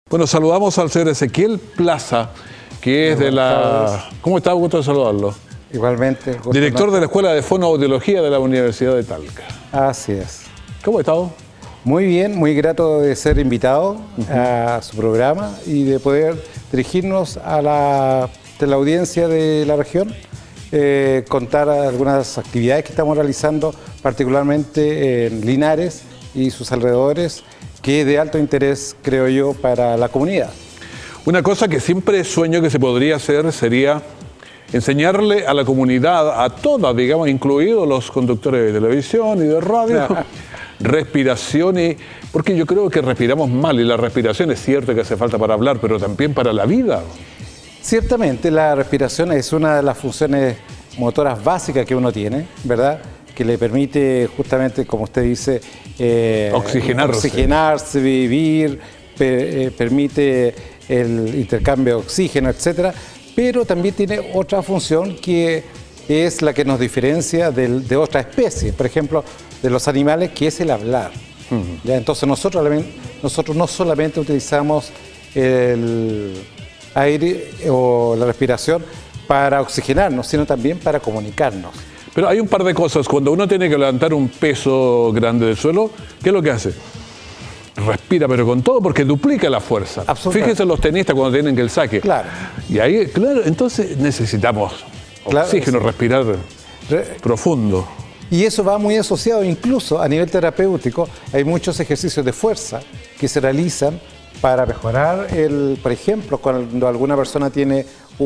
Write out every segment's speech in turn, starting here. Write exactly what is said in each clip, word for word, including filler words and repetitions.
Bueno, saludamos al señor Ezequiel Plaza, que es de la... ¿Cómo está? Gusto de saludarlo. Igualmente. Director de la Escuela de Fonoaudiología de la Universidad de Talca. Así es. ¿Cómo ha estado? Muy bien, muy grato de ser invitado uh-huh. a su programa y de poder dirigirnos a la teleaudiencia de la región, eh, contar algunas actividades que estamos realizando, particularmente en Linares y sus alrededores, que es de alto interés, creo yo, para la comunidad. Una cosa que siempre sueño que se podría hacer sería enseñarle a la comunidad, a todas, digamos, incluidos los conductores de televisión y de radio, respiración, y, porque yo creo que respiramos mal y la respiración es cierto que hace falta para hablar, pero también para la vida. Ciertamente la respiración es una de las funciones motoras básicas que uno tiene, ¿verdad?, que le permite justamente, como usted dice, eh, oxigenarse. oxigenarse, vivir, per, eh, permite el intercambio de oxígeno, etcétera, pero también tiene otra función que es la que nos diferencia de, de otra especie, por ejemplo, de los animales, que es el hablar. Uh-huh. ¿Ya? Entonces nosotros, nosotros no solamente utilizamos el aire o la respiración para oxigenarnos, sino también para comunicarnos. Pero hay un par de cosas. Cuando uno tiene que levantar un peso grande del suelo, ¿qué es lo que hace? Respira, pero con todo, porque duplica la fuerza. Fíjense los tenistas cuando tienen que el saque. Claro. Y ahí, claro, entonces necesitamos oxígeno, claro, respirar Re profundo. Y eso va muy asociado, incluso a nivel terapéutico, hay muchos ejercicios de fuerza que se realizan para mejorar, el, por ejemplo, cuando alguna persona tiene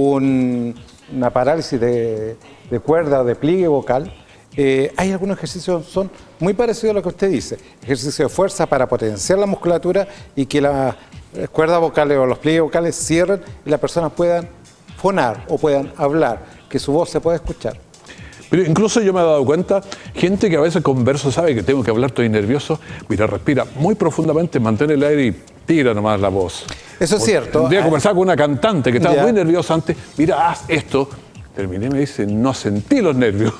un, una parálisis de, de cuerda o de pliegue vocal, eh, hay algunos ejercicios que son muy parecidos a lo que usted dice, ejercicios de fuerza para potenciar la musculatura y que las cuerdas vocales o los pliegues vocales cierren y las personas puedan fonar o puedan hablar, que su voz se pueda escuchar. Pero incluso yo me he dado cuenta, gente que a veces converso, sabe que tengo que hablar, estoy nervioso, mira, respira muy profundamente, mantén el aire y tira nomás la voz. Eso es cierto. Un día conversaba con una cantante que estaba ya. muy nerviosa antes, mira, haz esto. Terminé y me dice, no sentí los nervios.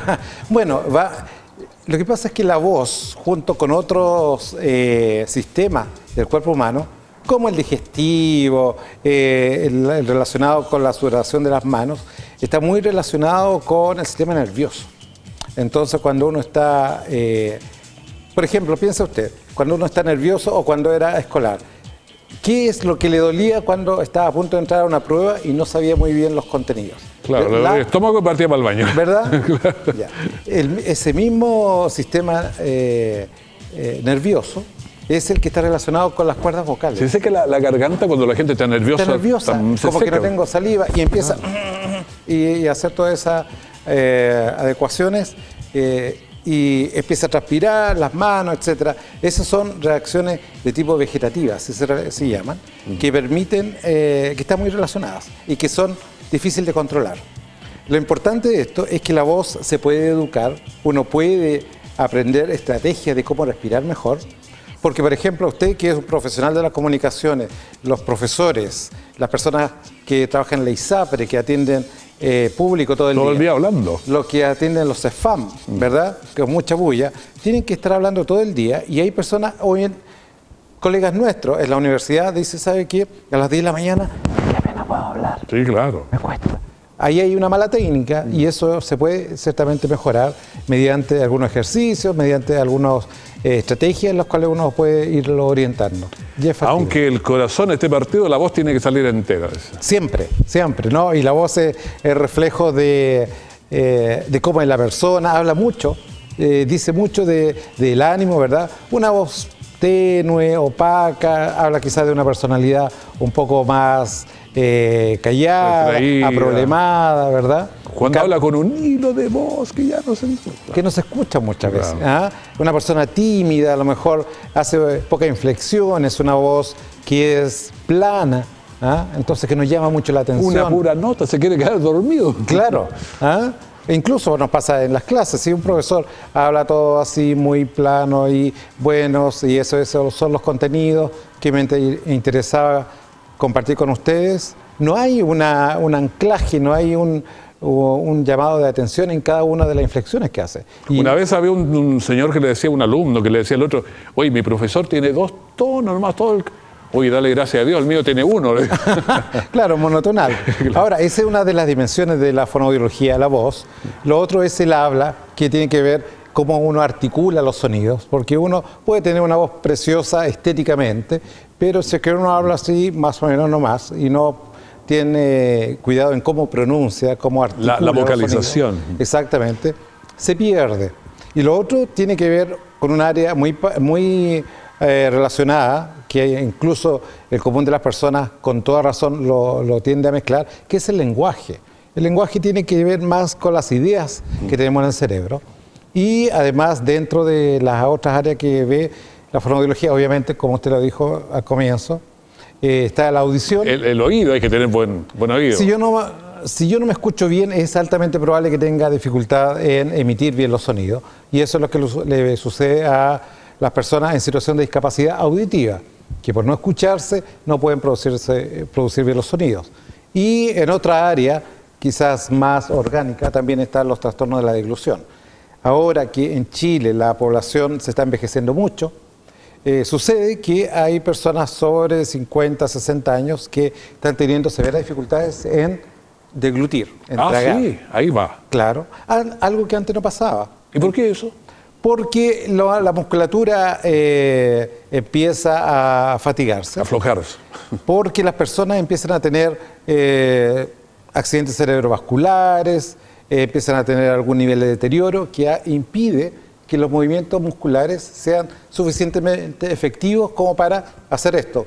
Bueno, va, lo que pasa es que la voz, junto con otros eh, sistemas del cuerpo humano, como el digestivo, eh, el, el relacionado con la sudoración de las manos, está muy relacionado con el sistema nervioso. Entonces, cuando uno está, eh, por ejemplo, piensa usted, cuando uno está nervioso o cuando era escolar, ¿qué es lo que le dolía cuando estaba a punto de entrar a una prueba y no sabía muy bien los contenidos? Claro, la, el estómago partía para el baño. ¿Verdad? Claro. Ya. El, ese mismo sistema eh, eh, nervioso es el que está relacionado con las cuerdas vocales. Se dice que la, la garganta, cuando la gente está nerviosa, está nerviosa, tan, como seca. Que no tengo saliva, y empieza ah. y, y hacer todas esas eh, adecuaciones eh, y empieza a transpirar, las manos, etcétera. Esas son reacciones de tipo vegetativa, así se, se llaman, uh-huh. que permiten, eh, que están muy relacionadas y que son difíciles de controlar. Lo importante de esto es que la voz se puede educar, uno puede aprender estrategias de cómo respirar mejor. Porque, por ejemplo, usted que es un profesional de las comunicaciones, los profesores, las personas que trabajan en la ISAPRE, que atienden eh, público todo el todo día. Todo el día hablando. Los que atienden los C E F A M, ¿verdad? Que es mucha bulla. Tienen que estar hablando todo el día y hay personas, o bien colegas nuestros en la universidad, dicen, ¿sabe qué? A las diez de la mañana ya apenas puedo hablar. Sí, claro. Me cuesta. Ahí hay una mala técnica y eso se puede ciertamente mejorar mediante algunos ejercicios, mediante algunas eh, estrategias en las cuales uno puede irlo orientando. Aunque el corazón esté partido, la voz tiene que salir entera. Siempre, siempre, ¿no? Y la voz es el reflejo de, eh, de cómo es la persona, habla mucho, eh, dice mucho de, del ánimo, ¿verdad? Una voz tenue, opaca, habla quizás de una personalidad un poco más eh, callada, retraída, aproblemada, ¿verdad? Cuando habla con un hilo de voz que ya no se escucha. Que no se escucha muchas claro. veces. ¿Ah? Una persona tímida, a lo mejor hace pocas inflexiones, una voz que es plana, ¿ah? Entonces que nos llama mucho la atención. Una pura nota, se quiere quedar dormido. Claro. ¿Ah? E incluso nos pasa en las clases, si un profesor habla todo así muy plano y buenos, y eso, eso son los contenidos que me interesaba compartir con ustedes, no hay una, un anclaje, no hay un, un llamado de atención en cada una de las inflexiones que hace. Y una vez había un, un señor que le decía a un alumno, que le decía al otro, oye, mi profesor tiene dos tonos nomás, todo el... Oye, dale gracias a Dios, el mío tiene uno. Claro, monotonal. Claro. Ahora, esa es una de las dimensiones de la fonoaudiología de la voz. Lo otro es el habla, que tiene que ver cómo uno articula los sonidos, porque uno puede tener una voz preciosa estéticamente, pero si es que uno habla así, más o menos no más, y no tiene cuidado en cómo pronuncia, cómo articula la, la vocalización. Exactamente, se pierde. Y lo otro tiene que ver con un área muy, muy eh, relacionada, que incluso el común de las personas con toda razón lo, lo tiende a mezclar, que es el lenguaje. El lenguaje tiene que ver más con las ideas que tenemos en el cerebro. Y además, dentro de las otras áreas que ve la fonoaudiología, obviamente, como usted lo dijo al comienzo, eh, está la audición. El, el oído, hay que tener buen, buen oído. Si yo, no, si yo no me escucho bien, es altamente probable que tenga dificultad en emitir bien los sonidos. Y eso es lo que le sucede a las personas en situación de discapacidad auditiva, que por no escucharse no pueden producirse, producir bien los sonidos. Y en otra área, quizás más orgánica, también están los trastornos de la deglución. Ahora que en Chile la población se está envejeciendo mucho, eh, sucede que hay personas sobre cincuenta, sesenta años que están teniendo severas dificultades en deglutir, en ah, tragar. Sí, ahí va. Claro, algo que antes no pasaba. ¿Y por qué eso? Porque lo, la musculatura eh, empieza a fatigarse. A aflojarse. Porque las personas empiezan a tener eh, accidentes cerebrovasculares, eh, empiezan a tener algún nivel de deterioro que a, impide que los movimientos musculares sean suficientemente efectivos como para hacer esto.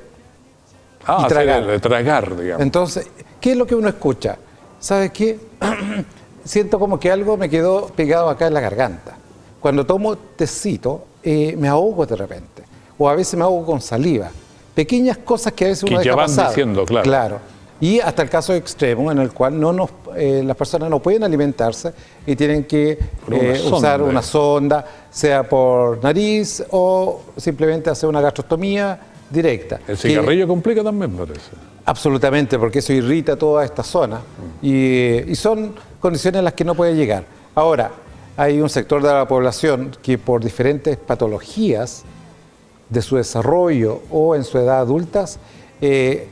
Ah, y tragar. Hacer, tragar, digamos. Entonces, ¿qué es lo que uno escucha? ¿Sabes qué? Siento como que algo me quedó pegado acá en la garganta. Cuando tomo tecito, eh, me ahogo de repente. O a veces me ahogo con saliva. Pequeñas cosas que a veces uno que deja ya van pasar. diciendo, claro. Claro. Y hasta el caso extremo en el cual no nos, eh, las personas no pueden alimentarse y tienen que eh, una usar sonda. una sonda, sea por nariz o simplemente hacer una gastrostomía directa. El cigarrillo que, complica también, parece. Absolutamente, porque eso irrita toda esta zona mm. y, y son condiciones en las que no puede llegar. Ahora, hay un sector de la población que por diferentes patologías de su desarrollo o en su edad adultas, eh,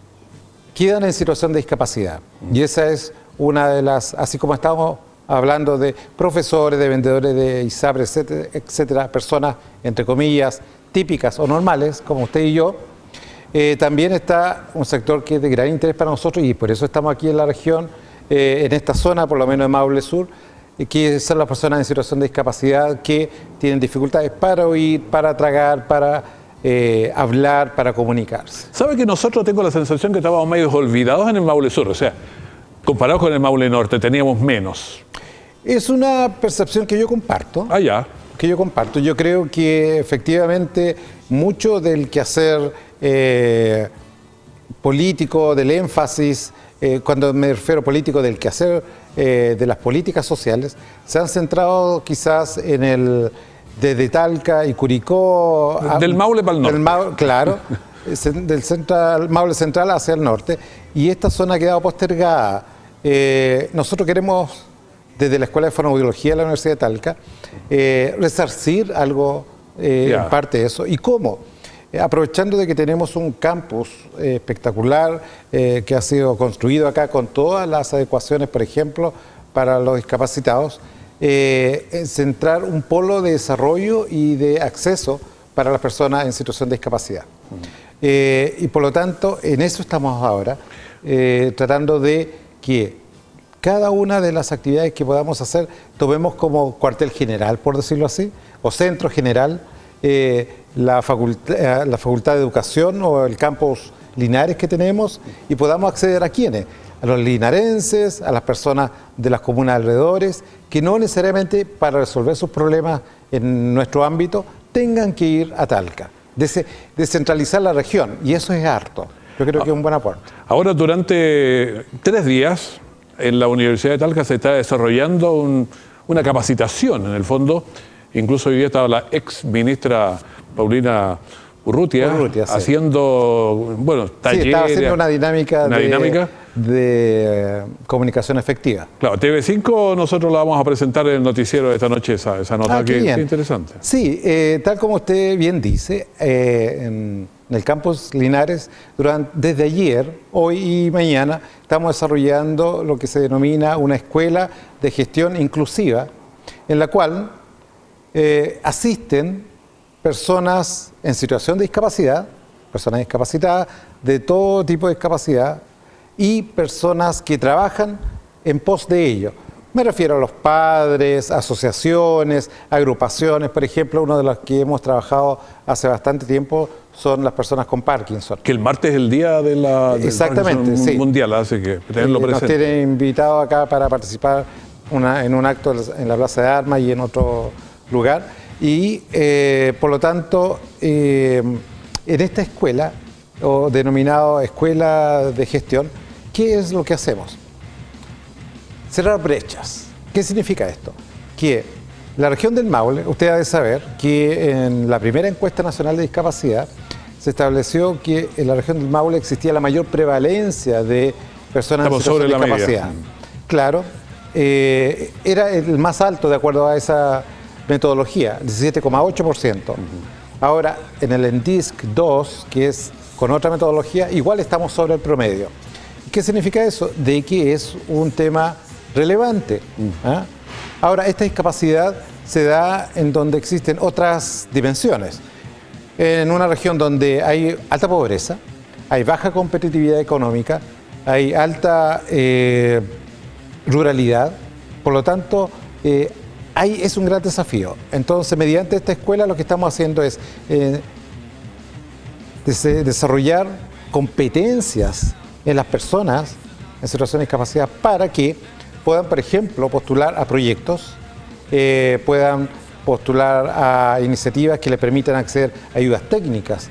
quedan en situación de discapacidad. Mm. Y esa es una de las, así como estamos hablando de profesores, de vendedores de ISAPRE, etcétera, etcétera, personas, entre comillas, típicas o normales, como usted y yo, eh, también está un sector que es de gran interés para nosotros y por eso estamos aquí en la región, eh, en esta zona, por lo menos en Maule Sur, eh, que son las personas en situación de discapacidad que tienen dificultades para oír, para tragar, para Eh, hablar, para comunicarse. ¿Sabe que nosotros tengo la sensación que estábamos medio olvidados en el Maule Sur? O sea, comparado con el Maule Norte, teníamos menos. Es una percepción que yo comparto. Ah, ya. Que yo comparto. Yo creo que efectivamente mucho del quehacer eh, político, del énfasis, eh, cuando me refiero a político, del quehacer eh, de las políticas sociales, se han centrado quizás en el desde Talca y Curicó. Del Maule para el norte. Del Maule, claro, del central, Maule central hacia el norte. Y esta zona ha quedado postergada. Eh, nosotros queremos, desde la Escuela de Fonoaudiología de la Universidad de Talca, eh, resarcir algo eh, yeah. en parte de eso. ¿Y cómo? Eh, aprovechando de que tenemos un campus eh, espectacular eh, que ha sido construido acá con todas las adecuaciones, por ejemplo, para los discapacitados, Eh, centrar un polo de desarrollo y de acceso para las personas en situación de discapacidad. Uh-huh. eh, y por lo tanto, en eso estamos ahora, eh, tratando de que cada una de las actividades que podamos hacer, tomemos como cuartel general, por decirlo así, o centro general, eh, la, facultad, la Facultad de Educación o el campus Linares que tenemos, y podamos acceder a quiénes, a los linarenses, a las personas de las comunas alrededores, que no necesariamente para resolver sus problemas en nuestro ámbito tengan que ir a Talca, descentralizar la región, y eso es harto. Yo creo que es un buen aporte. Ahora, durante tres días, en la Universidad de Talca se está desarrollando un, una capacitación, en el fondo. Incluso hoy día estaba la ex ministra Paulina Urrutia, Urrutia sí. haciendo, bueno, talleres. Sí, estaba haciendo una dinámica, una de, dinámica de eh, comunicación efectiva. Claro, T V cinco nosotros la vamos a presentar en el noticiero de esta noche, esa, esa nota, ah, que es interesante. Sí, eh, tal como usted bien dice, eh, en, en el campus Linares, durante, desde ayer, hoy y mañana, estamos desarrollando lo que se denomina una escuela de gestión inclusiva, en la cual eh, asisten personas en situación de discapacidad, personas discapacitadas de todo tipo de discapacidad y personas que trabajan en pos de ello. Me refiero a los padres, asociaciones, agrupaciones. Por ejemplo, uno de los que hemos trabajado hace bastante tiempo son las personas con Parkinson. Que el martes es el día de la del Exactamente, sí. mundial, así que tenerlo eh, presente. Nos tienen invitado acá para participar una, en un acto en la Plaza de Armas y en otro lugar. Y eh, por lo tanto, eh, en esta escuela, o denominado Escuela de Gestión, ¿qué es lo que hacemos? Cerrar brechas. ¿Qué significa esto? Que la región del Maule, usted ha de saber que en la primera encuesta nacional de discapacidad se estableció que en la región del Maule existía la mayor prevalencia de personas en situación de discapacidad. Claro, eh, era el más alto de acuerdo a esa metodología, diecisiete coma ocho por ciento. Uh-huh. Ahora, en el ENDISC dos, que es con otra metodología, igual estamos sobre el promedio. ¿Qué significa eso? De que es un tema relevante. ¿eh? Ahora, esta discapacidad se da en donde existen otras dimensiones. En una región donde hay alta pobreza, hay baja competitividad económica, hay alta eh, ruralidad, por lo tanto, eh, hay, es un gran desafío. Entonces, mediante esta escuela lo que estamos haciendo es eh, des- desarrollar competencias en las personas en situación de discapacidad para que puedan, por ejemplo, postular a proyectos, eh, puedan postular a iniciativas que le permitan acceder a ayudas técnicas,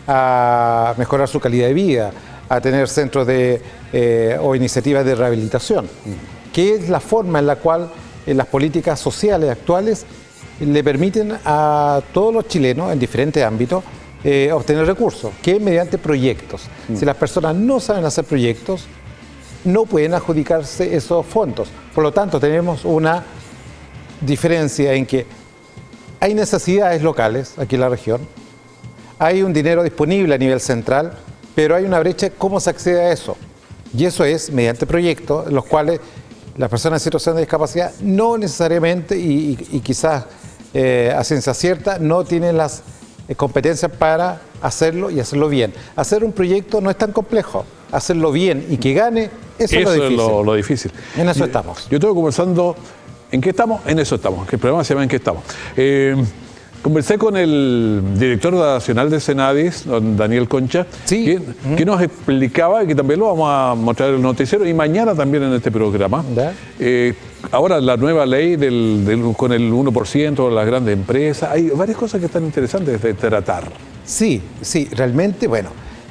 a mejorar su calidad de vida, a tener centros de, eh, o iniciativas de rehabilitación, uh-huh. que es la forma en la cual eh, las políticas sociales actuales le permiten a todos los chilenos en diferentes ámbitos eh, obtener recursos, que es mediante proyectos. Uh-huh. Si las personas no saben hacer proyectos, no pueden adjudicarse esos fondos. Por lo tanto, tenemos una diferencia en que hay necesidades locales aquí en la región, hay un dinero disponible a nivel central, pero hay una brecha cómo se accede a eso. Y eso es mediante proyectos, los cuales las personas en situación de discapacidad no necesariamente, y, y, y quizás eh, a ciencia cierta, no tienen las eh, competencias para hacerlo y hacerlo bien. Hacer un proyecto no es tan complejo. Hacerlo bien y que gane, eso, eso es lo difícil. Es lo, lo difícil. En eso yo, estamos. Yo estoy conversando, ¿en qué estamos? En eso estamos, que el programa se llama ¿En qué estamos? Eh, conversé con el director nacional de Senadis, don Daniel Concha, sí. que, mm. que nos explicaba, y que también lo vamos a mostrar en el noticiero, y mañana también en este programa, eh, ahora la nueva ley del, del, con el uno por ciento de las grandes empresas, hay varias cosas que están interesantes de tratar. Sí, sí, realmente, bueno,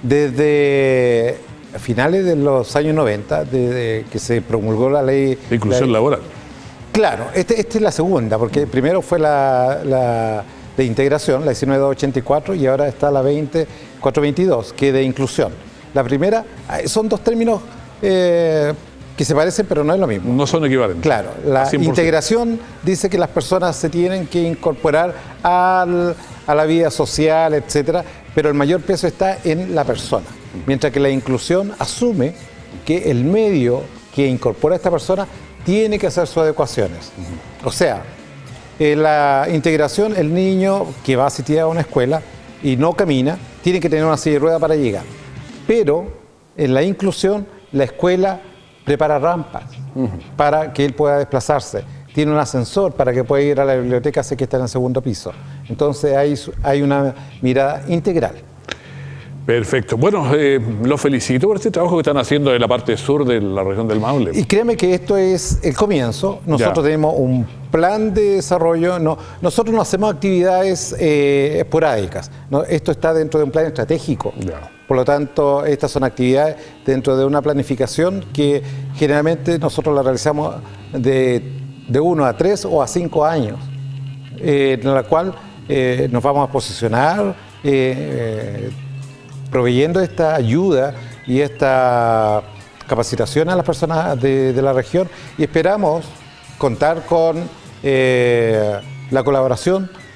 desde a finales de los años noventa, desde que se promulgó la ley de inclusión la, laboral. Claro, esta este es la segunda, porque primero fue la, la de integración, la diecinueve mil doscientos ochenta y cuatro, y ahora está la veinte mil cuatrocientos veintidós, que es de inclusión. La primera, son dos términos eh, que se parecen, pero no es lo mismo. No son equivalentes. Claro, la cien por ciento. Integración dice que las personas se tienen que incorporar al, a la vida social, etcétera, pero el mayor peso está en la persona. Mientras que la inclusión asume que el medio que incorpora a esta persona tiene que hacer sus adecuaciones. Uh-huh. O sea, en la integración, el niño que va a asistir a una escuela y no camina, tiene que tener una silla de ruedas para llegar. Pero en la inclusión, la escuela prepara rampas uh-huh. para que él pueda desplazarse. Tiene un ascensor para que pueda ir a la biblioteca, sé que está en el segundo piso. Entonces hay, hay una mirada integral. Perfecto. Bueno, eh, los felicito por este trabajo que están haciendo en la parte sur de la región del Maule. Y créeme que esto es el comienzo. Nosotros ya. tenemos un plan de desarrollo. No, nosotros no hacemos actividades eh, esporádicas. No, esto está dentro de un plan estratégico. Ya. Por lo tanto, estas son actividades dentro de una planificación que generalmente nosotros la realizamos de, de uno a tres o a cinco años, eh, en la cual eh, nos vamos a posicionar eh, eh, proveyendo esta ayuda y esta capacitación a las personas de, de la región, y esperamos contar con eh, la colaboración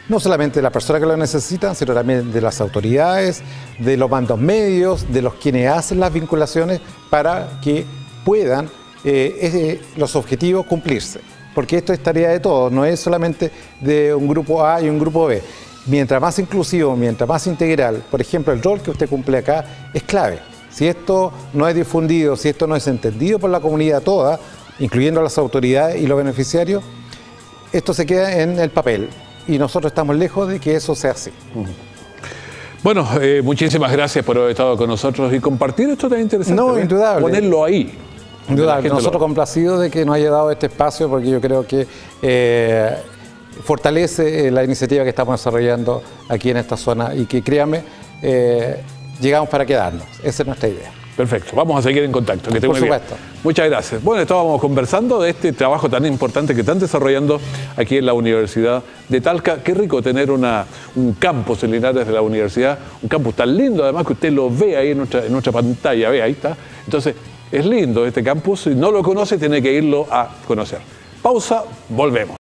no solamente de las personas que lo necesitan, sino también de las autoridades, de los mandos medios, de los quienes hacen las vinculaciones para que puedan eh, eh, los objetivos cumplirse. Porque esto es tarea de todos, no es solamente de un grupo A y un grupo B. Mientras más inclusivo, mientras más integral, por ejemplo, el rol que usted cumple acá es clave. Si esto no es difundido, si esto no es entendido por la comunidad toda, incluyendo a las autoridades y los beneficiarios, esto se queda en el papel. Y nosotros estamos lejos de que eso sea así. Bueno, eh, muchísimas gracias por haber estado con nosotros y compartir esto tan interesante. No, ¿eh? indudable. Ponerlo ahí. Indudable. Nosotros lo... complacidos de que nos haya dado este espacio, porque yo creo que eh, fortalece la iniciativa que estamos desarrollando aquí en esta zona y que, créanme, eh, llegamos para quedarnos. Esa es nuestra idea. Perfecto, vamos a seguir en contacto. Que Por supuesto. Bien. Muchas gracias. Bueno, estábamos conversando de este trabajo tan importante que están desarrollando aquí en la Universidad de Talca. Qué rico tener una, un campus en Linares de la universidad, un campus tan lindo, además que usted lo ve ahí en nuestra, en nuestra pantalla, ve, ahí está. Entonces, es lindo este campus, si no lo conoce, tiene que irlo a conocer. Pausa, volvemos.